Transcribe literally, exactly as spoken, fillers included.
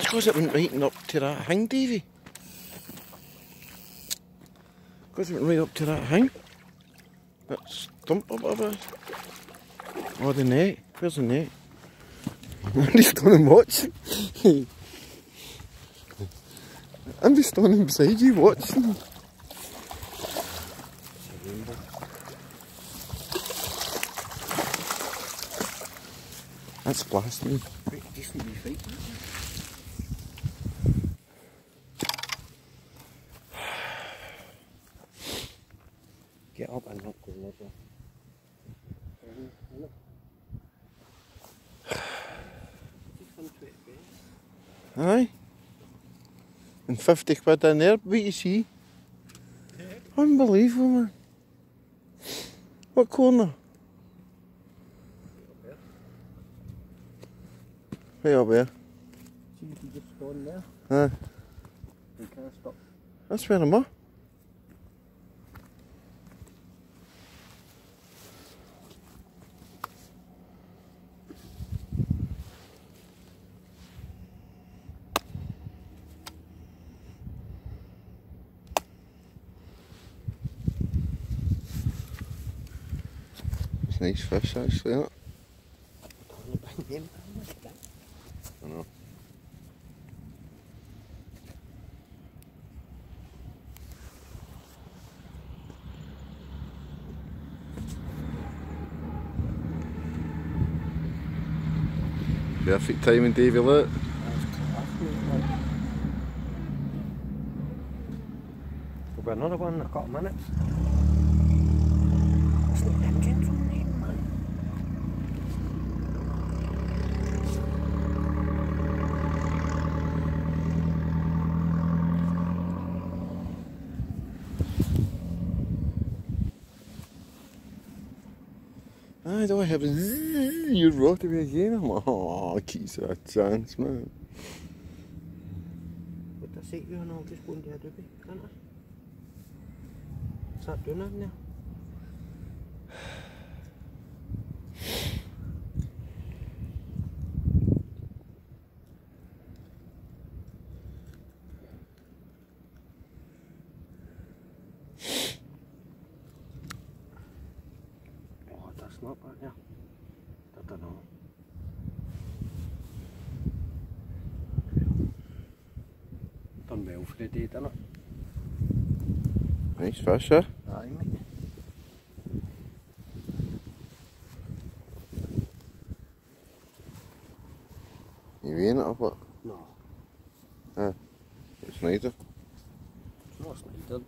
because it went right up to that hang, Davie. Because it went right up to that hang. That stump up of it. Oh, the net. Where's the net? I'm just standing watching. I'm just standing beside you watching. That's blasting. Pretty decent wee fight. Get up and not go over. Aye. And fifty quid in there, what you see? Yeah. Unbelievable, man. What corner? Way up there. See if you just go in there. Aye. You can't stop. That's where I'm at. It's nice fish actually, isn't it? I know. Perfect timing, Davie, look. There'll be another one in a couple of minutes. It's not engine from me, man. I don't have you rode away again. I'm like, oh, keeps a chance, man. But I say to you and I'll just go into a doobie, can't I? Start doing that now. Oh, that's not bad now. I don't know. Done well for the day, didn't it? Nice fish, eh? Aye, mate. You weighing it up what? No. Ah, it's neither. It's not snider.